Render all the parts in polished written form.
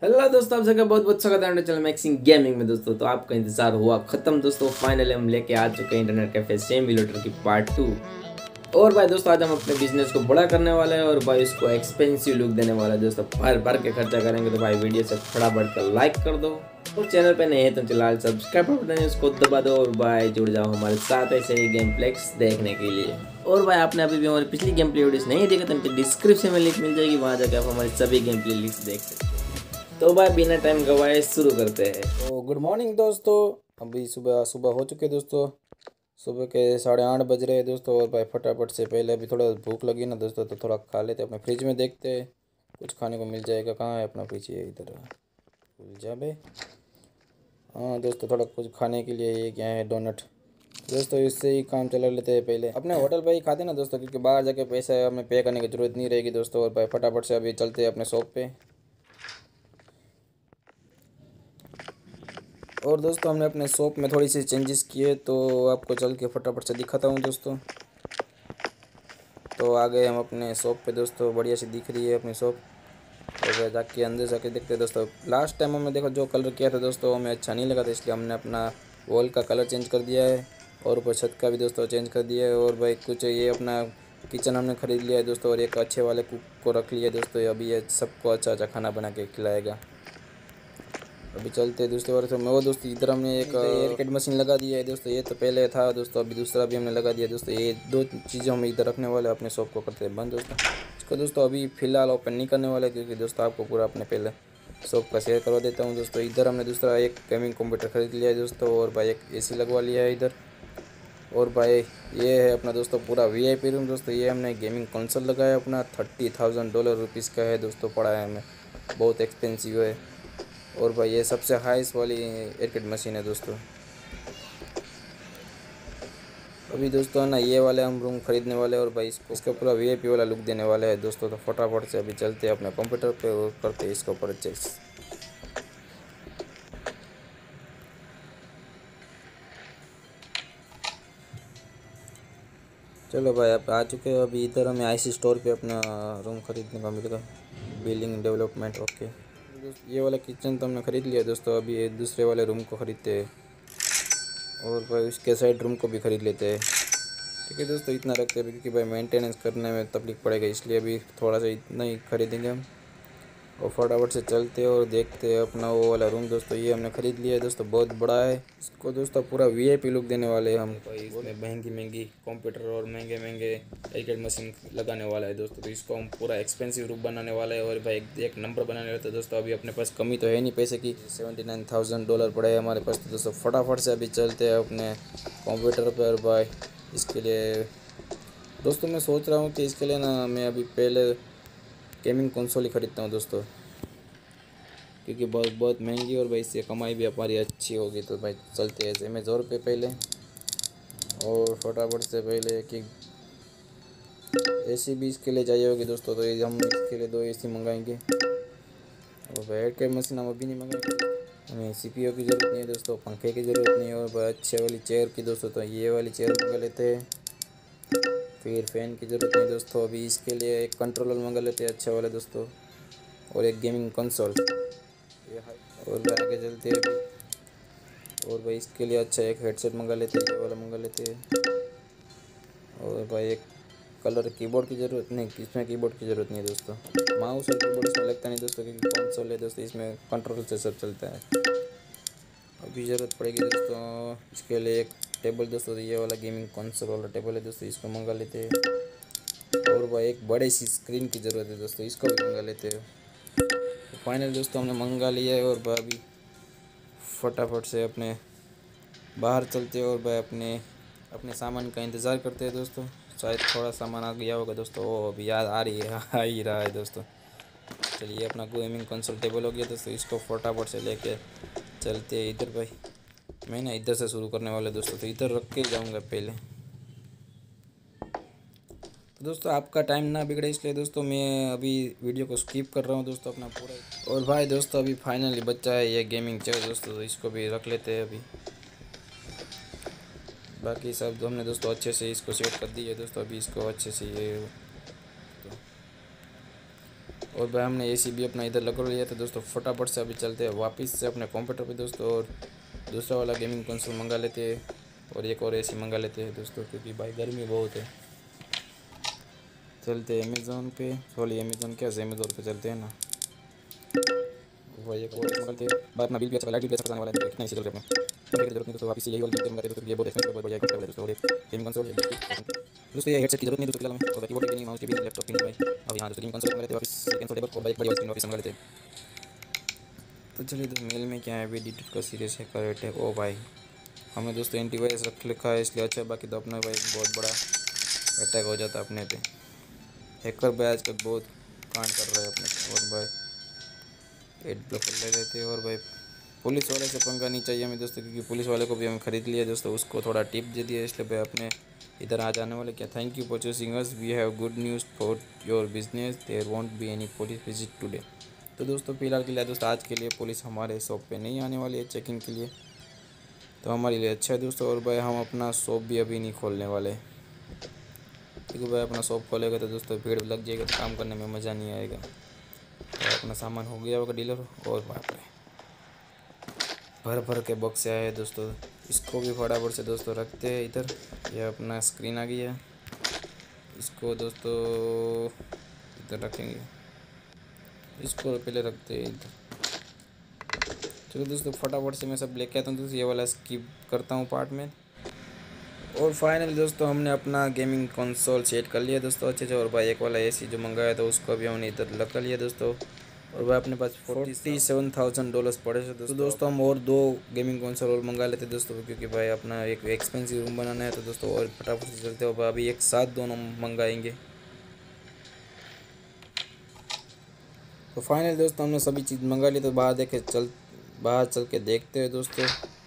Hello दोस्तों, आप सबका बहुत बहुत स्वागत है हमारे चैनल मैक्सिंग गेमिंग में। दोस्तों तो आपका इंतजार हुआ खत्म दोस्तों, फाइनली हम लेके आ चुके हैं इंटरनेट कैफे सिमुलेटर की पार्ट 2। और भाई दोस्तों आज हम अपने बिजनेस को बड़ा करने वाले हैं और भाई इसको एक्सपेंसिव लुक देने वाले हैं दोस्तों। भर भर के खर्चा करेंगे तो भाई वीडियो से फटाफट कर लाइक कर दो और चैनल पे नए हैं तो फिलहाल सब्सक्राइब बटन है उसको दबा दो और भाई जुड़ जाओ हमारे साथ ऐसे ही गेम प्लेक्स देखने के लिए। और भाई आपने अभी भी हमारी पिछली गेम प्ले वीडियोस नहीं देखा तो उनके डिस्क्रिप्शन में लिंक मिल जाएगी, वहाँ जाकर आप हमारी सभी गेम प्ले लिस्ट देख सकते हैं। तो भाई बिना टाइम गवाए शुरू करते हैं। तो गुड मॉर्निंग दोस्तों। अभी सुबह सुबह हो चुके दोस्तों, सुबह के 8:30 बज रहे हैं दोस्तों। और भाई फटाफट से पहले अभी थोड़ा भूख लगी ना दोस्तों, तो थोड़ा खा लेते अपने फ्रिज में, देखते हैं कुछ खाने को मिल जाएगा। कहाँ है अपना फ्रिज? ये इधर भूल जा बे। हाँ दोस्तों, थोड़ा कुछ खाने के लिए ये क्या है, डोनट दोस्तों, इससे ही काम चला लेते हैं। पहले अपने होटल पे ही खाते ना दोस्तों, क्योंकि बाहर जाके पैसा हमें पे करने की ज़रूरत नहीं रहेगी दोस्तों। और भाई फटाफट से अभी चलते हैं अपने शॉप पे। और दोस्तों हमने अपने शॉप में थोड़ी सी चेंजेस किए, तो आपको चल के फटाफट से दिखाता हूँ दोस्तों। तो आ गए हम अपने शॉप पे दोस्तों, बढ़िया सी दिख रही है अपनी शॉप। और जाके अंदर जाके देखते हैं दोस्तों। लास्ट टाइम हमने देखो जो कलर किया था दोस्तों, हमें अच्छा नहीं लगा था, इसलिए हमने अपना वॉल का कलर चेंज कर दिया है और ऊपर छत का भी दोस्तों चेंज कर दिया है। और भाई कुछ ये अपना किचन हमने ख़रीद लिया है दोस्तों, और एक अच्छे वाले कुक को रख लिया है दोस्तों। अभी ये सबको अच्छा अच्छा खाना बना के खिलाएगा। अभी चलते हैं दूसरे बार से मैं वो दोस्तों, इधर हमने एक एयर कट मशीन लगा दिया है दोस्तों। ये तो पहले था दोस्तों, अभी दूसरा भी हमने लगा दिया दोस्तों। ये दो चीज़ें हम इधर रखने वाले अपने शॉप को करते हैं बंद दोस्तों। इसको दोस्तों अभी फ़िलहाल ओपन नहीं करने वाले, क्योंकि दोस्तों आपको पूरा अपने पहले शॉप का शेयर करवा देता हूँ दोस्तों। इधर हमने दूसरा एक गेमिंग कंप्यूटर खरीद लिया है दोस्तों, और भाई एक AC लगवा लिया है इधर। और भाई ये है अपना दोस्तों पूरा VIP रूम दोस्तों। ये हमने गेमिंग कंसोल लगाया अपना, $30,000 का है दोस्तों, पड़ा है हमें, बहुत एक्सपेंसिव है। और भाई ये सबसे हाईएस्ट वाली एयरकट मशीन है दोस्तों। अभी दोस्तों ना ये वाले हम रूम खरीदने वाले हैं, और भाई इसका पूरा VIP वाला लुक देने वाले हैं दोस्तों। तो फटाफट से अभी चलते हैं अपने कंप्यूटर पे और करते हैं इसको परचेस। चलो भाई आप आ चुके हैं। अभी इधर हमें IC स्टोर पे अपना रूम खरीदने का मिलेगा, बिल्डिंग डेवलपमेंट। ओके ये वाला किचन तो हमने ख़रीद लिया दोस्तों, अभी ये दूसरे वाले रूम को ख़रीदते हैं। और भाई उसके साइड रूम को भी ख़रीद लेते हैं। ठीक है दोस्तों, इतना रखते हैं क्योंकि भाई मेंटेनेंस करने में तकलीफ पड़ेगा, इसलिए अभी थोड़ा सा इतना ही खरीदेंगे हम। और फटाफट से चलते हैं और देखते हैं अपना वो वाला रूम दोस्तों। ये हमने ख़रीद लिया है दोस्तों, बहुत बड़ा है। इसको दोस्तों पूरा VIP लुक देने वाले हैं हम। भाई इसमें महंगी महंगी कंप्यूटर और महंगे महंगे एयरकट मशीन लगाने वाला है दोस्तों। तो इसको हम पूरा एक्सपेंसिव रूम बनाने वाला है, और भाई एक नंबर बनाने वाला है दोस्तों। अभी अपने पास कमी तो है नहीं पैसे की, $79,000 पड़े हैं हमारे पास। तो दोस्तों फटाफट से अभी चलते हैं अपने कंप्यूटर पर। भाई इसके लिए दोस्तों मैं सोच रहा हूँ कि इसके लिए ना मैं अभी पहले गेमिंग कंसोल ही ख़रीदता हूँ दोस्तों, क्योंकि बहुत बहुत महंगी और भाई इससे कमाई भी हमारी अच्छी होगी। तो भाई चलते हैं अमेज़ोन पे पहले, और फटाफट से पहले कि AC भी इसके लिए चाहिए होगी दोस्तों। तो ये हम इसके लिए 2 AC मंगाएंगे। और भाई एयर मशीन हम अभी नहीं मंगाएंगे, हमें CPU की ज़रूरत नहीं है दोस्तों, पंखे की ज़रूरत नहीं है। और भाई अच्छे वाली चेयर की दोस्तों, तो ये वाली चेयर मंगा लेते हैं। फिर फ़ैन की ज़रूरत नहीं दोस्तों, अभी इसके लिए एक कंट्रोलर मंगा लेते हैं अच्छे वाले दोस्तों, और एक गेमिंग कंसोल। और भाई आगे चलते हैं अभी। और भाई इसके लिए अच्छा एक हेडसेट मंगा लेते हैं, ये वाला मंगा लेते हैं। और भाई एक कलर कीबोर्ड की ज़रूरत नहीं, इसमें कीबोर्ड की ज़रूरत नहीं है दोस्तों। माउस और कीबोर्ड इसमें लगता नहीं दोस्तों, क्योंकि कंसोल है दोस्तों, इसमें कंट्रोल से सब चलता है। अभी ज़रूरत पड़ेगी दोस्तों इसके लिए एक टेबल दोस्तों। ये वाला गेमिंग कंसोल वाला टेबल है दोस्तों, इसको मंगा लेते हैं। और भाई एक बड़े सी स्क्रीन की ज़रूरत है दोस्तों, इसको भी मंगा लेते हैं। तो फाइनल दोस्तों हमने मंगा लिया है। और भाई अभी फटाफट से अपने बाहर चलते हैं, और भाई अपने अपने सामान का इंतज़ार करते हैं दोस्तों। शायद थोड़ा सामान आ गया होगा दोस्तों, वो अभी याद आ रही है, आ ही रहा है दोस्तों। चलिए अपना गेमिंग कंसोल टेबल हो गया दोस्तों, इसको फटाफट से लेके चलते हैं इधर। भाई मैं ना इधर से शुरू करने वाले दोस्तों, तो इधर रख के जाऊँगा पहले। तो दोस्तों आपका टाइम ना बिगड़े, इसलिए दोस्तों मैं अभी वीडियो को स्किप कर रहा हूँ दोस्तों अपना पूरा। और भाई दोस्तों अभी फाइनली बच्चा है ये गेमिंग चेयर दोस्तों, तो इसको भी रख लेते हैं अभी। बाकी सब हमने दोस्तों अच्छे से इसको सेट कर दिया है दोस्तों, अभी इसको अच्छे से ये तो। और भाई हमने एसी भी अपना इधर लगा लिया था दोस्तों। फटाफट से अभी चलते हैं वापस से अपने कंप्यूटर पे दोस्तों, और दूसरा वाला गेमिंग कंसोल मंगा लेते हैं और एक और एसी मंगा लेते हैं दोस्तों, क्योंकि भाई गर्मी बहुत है। चलते हैं अमेज़ोन पे, सॉरी अमेज़ोन क्या अमेज़ोन पे चलते हैं ना। वही एक और मंगाते हैं भाई। अपना बिल भी अच्छा, लाइट भी अच्छा खाने वाला है, कितना इसी चल रहे अपने तो जरूरत नहीं दोस्तों। वापस यही वाली गेम दोस्तों, ये बहुत एक्सपेंसिव बहुत बढ़िया कंपनी है दोस्तों। और एक गेमिंग कंसोल है दोस्तों, ये हेडसेट की जरूरत नहीं दोस्तों फिलहाल में, और कीबोर्ड की नहीं, माउस की भी, लैपटॉप की नहीं भाई। अब यहाँ दोस्तों गेमिंग कंसोल मंगा लेते हैं वापस, सेकंड टेबल और बाइक बड़ी स्क्रीन वापस मंगा लेते हैं। तो चलिए दोस्तों, मेल में क्या है अभी, डिटेल का सीरियस है कर रेट है। ओ भाई हमें दोस्तों एंटीवायरस रख लिखा है इसलिए अच्छा है, बाकी तो अपना भाई बहुत बड़ा अटैक हो जाता अपने पे। हैकर भाई आजकल बहुत कांड कर रहे हैं अपने। और भाई एड ब्लॉकर ले लेते हैं। और भाई पुलिस वाले से पंगा नहीं चाहिए हमें दोस्तों, क्योंकि पुलिस वाले को भी हमें ख़रीद लिया दोस्तों, उसको थोड़ा टिप दे दिया, इसलिए भाई अपने इधर आ जाने वाले। क्या thank you for choosing us, we have good news for your business, there won't be any police visit today. तो दोस्तों फिलहाल के लिए दोस्तों आज के लिए पुलिस हमारे शॉप पे नहीं आने वाली है चेकिंग के लिए, तो हमारे लिए अच्छा है दोस्तों। और भाई हम अपना शॉप भी अभी नहीं खोलने वाले, क्योंकि भाई अपना शॉप खोलेगा तो दोस्तों भीड़ लग जाएगा, तो काम करने में मज़ा नहीं आएगा। तो अपना सामान हो गया होगा डीलर। और बाप रे भर भर के बॉक्स आए हैं दोस्तों, इसको भी फटाफट से दोस्तों रखते हैं इधर। यह अपना स्क्रीन आ गया, इसको दोस्तों इधर रखेंगे, इसको पहले रखते हैं इधर। चलो दोस्तों फटाफट से मैं सब लेके आता हूँ दोस्तों, ये वाला स्किप करता हूँ पार्ट में। और फाइनली दोस्तों हमने अपना गेमिंग कंसोल सेट कर लिया दोस्तों अच्छे से। और भाई एक वाला एसी जो मंगाया था उसको भी हमने इधर लगा लिया दोस्तों। और भाई अपने पास $47,000 पड़े थे दोस्तों। दोस्तों हम और 2 गेमिंग कंसोल और मंगा लेते दोस्तों, क्योंकि भाई अपना एक एक्सपेंसिव रूम बनाना है। तो दोस्तों और फटाफट से चलते हो भाई, अभी एक साथ दोनों मंगाएंगे। तो फाइनल दोस्तों हमने सभी चीज़ मंगा ली, तो बाहर चल के देखते हैं दोस्तों।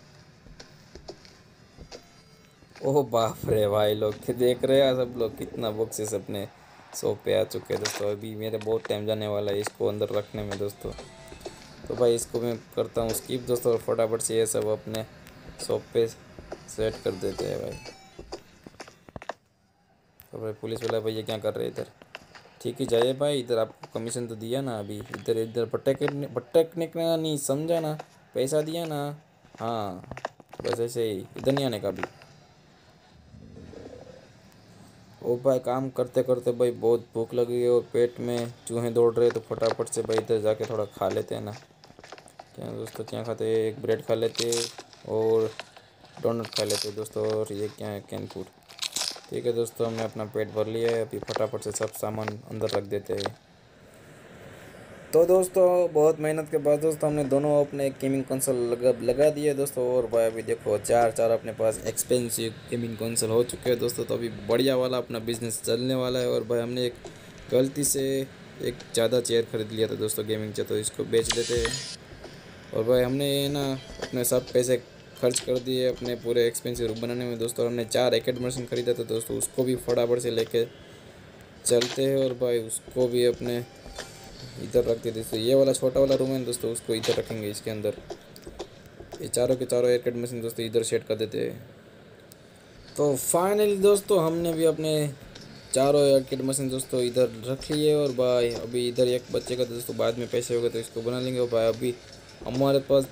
ओह बाप रे भाई, लोग देख रहे हैं सब लोग, कितना बॉक्सेस अपने शॉप पे आ चुके हैं दोस्तों। अभी मेरे बहुत टाइम जाने वाला है इसको अंदर रखने में दोस्तों, तो भाई इसको मैं करता हूँ स्किप दोस्तों, और फटाफट से ये सब अपने शॉप पे सेट कर देते हैं भाई। तो भाई पुलिस वाला भैया क्या कर रहे हैं इधर, ठीक ही जाइए भाई, इधर आपको कमीशन तो दिया ना, अभी इधर इधर भटकने का नहीं समझा ना, पैसा दिया ना। हाँ बस ऐसे ही, इधर नहीं आने का भी। ओ भाई काम करते करते भाई बहुत भूख लगी है और पेट में चूहे दौड़ रहे, तो फटाफट से भाई इधर जाके थोड़ा खा लेते हैं ना। क्या दोस्तों क्या खाते हैं, एक ब्रेड खा लेते और डोनट खा लेते दोस्तों, और ये क्या है कैन फूड। ठीक है दोस्तों हमने अपना पेट भर लिया है, अभी फटाफट से सब सामान अंदर रख देते हैं। तो दोस्तों बहुत मेहनत के बाद दोस्तों हमने दोनों अपने गेमिंग कंसोल लगा दिए दोस्तों। और भाई अभी देखो चार अपने पास एक्सपेंसिव गेमिंग कंसोल हो चुके हैं दोस्तों, तो अभी बढ़िया वाला अपना बिजनेस चलने वाला है। और भाई हमने एक गलती से एक ज़्यादा चेयर खरीद लिया था दोस्तों गेमिंग चेयर, तो इसको बेच देते हैं। और भाई हमने ना अपने सब पैसे खर्च कर दिए अपने पूरे एक्सपेंसिव रूम बनाने में दोस्तों। हमने 4 रैकेट मशीन खरीदा था दोस्तों, उसको भी फटाफट से लेके चलते हैं। और भाई उसको भी अपने इधर रख देते दोस्तों। ये वाला छोटा वाला रूम है दोस्तों, उसको इधर रखेंगे इसके अंदर। ये चारों के चारों एयरकट मशीन दोस्तों इधर सेट कर देते हैं। तो फाइनली दोस्तों हमने भी अपने चारों एयरकट मशीन दोस्तों इधर रख लिए। और भाई अभी इधर एक बच्चे का दोस्तों बाद में पैसे हो गए तो इसको बना लेंगे। और भाई अभी हमारे पास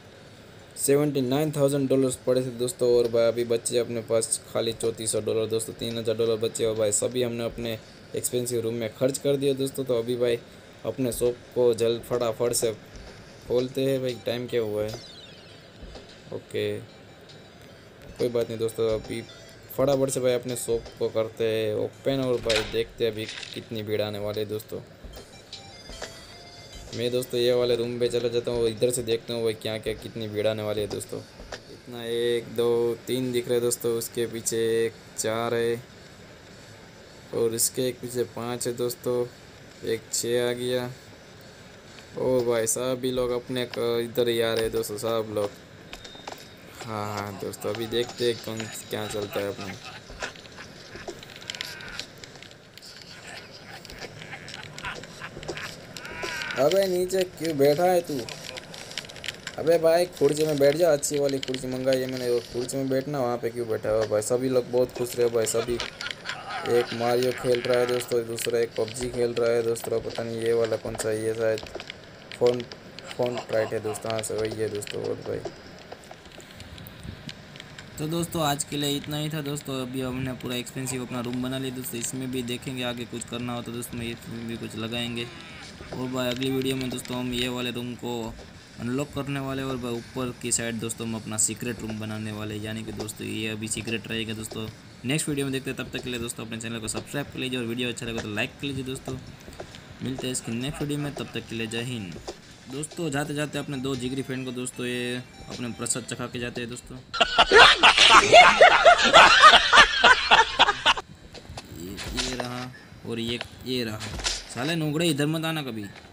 $79,000 पड़े थे दोस्तों। और भाई अभी बच्चे अपने पास खाली $3400 दोस्तों, $3000 बचे। और भाई सभी हमने अपने एक्सपेंसिव रूम में खर्च कर दिया दोस्तों। तो अभी भाई अपने शॉप को जल्द फटाफट से खोलते हैं। भाई टाइम क्या हुआ है, ओके कोई बात नहीं दोस्तों, अभी फटाफट से भाई अपने शॉप को करते हैं ओपन। और भाई देखते हैं अभी कितनी भीड़ आने वाली है दोस्तों। मैं दोस्तों ये वाले रूम पे चला जाता हूँ, इधर से देखता हूँ भाई क्या क्या कितनी भीड़ आने वाली है दोस्तों। इतना 1 2 3 दिख रहे हैं दोस्तों, उसके पीछे 1 4 है, और इसके एक पीछे 5 है दोस्तों, एक 6 आ गया। ओ भाई सभी लोग अपने इधर ही आ रहे हैं दोस्तों सब लोग। हाँ दोस्तों अभी देखते हैं कौन क्या चलता है अपना। अबे नीचे क्यों बैठा है तू, अबे भाई कुर्सी में बैठ जा, अच्छी वाली कुर्सी मंगाई है मैंने, और कुर्सी में बैठना, वहाँ पे क्यों बैठा है भाई। सभी लोग बहुत खुश रहे भाई, सभी एक मारियो खेल रहा है दोस्तों, दूसरा एक पबजी खेल रहा है दोस्तों। पता नहीं ये वाला कौन सा है, ये शायद फोन राइट है दोस्तों। हाँ सही है दोस्तों। और भाई तो दोस्तों आज के लिए इतना ही था दोस्तों। अभी हमने पूरा एक्सपेंसिव अपना रूम बना लिया दोस्तों। इसमें भी देखेंगे आगे कुछ करना हो तो दोस्तों इसमें भी कुछ लगाएंगे। और भाई अगली वीडियो में दोस्तों हम ये वाले रूम को अनलॉक करने वाले और भाई ऊपर की साइड दोस्तों हम अपना सीक्रेट रूम बनाने वाले, यानी कि दोस्तों ये अभी सीक्रेट रहेगा दोस्तों। नेक्स्ट वीडियो में देखते हैं, तब तक के लिए दोस्तों अपने चैनल को सब्सक्राइब कर लीजिए और वीडियो अच्छा लगे तो लाइक कर लीजिए दोस्तों। मिलते हैं इसकी नेक्स्ट वीडियो में, तब तक के लिए जय हिंद दोस्तों। जाते जाते अपने 2 जिगरी फ्रेंड को दोस्तों ये अपने प्रसाद चखा के जाते हैं दोस्तों। ये रहा और ये रहा। साले नुगड़े इधर मत आना कभी।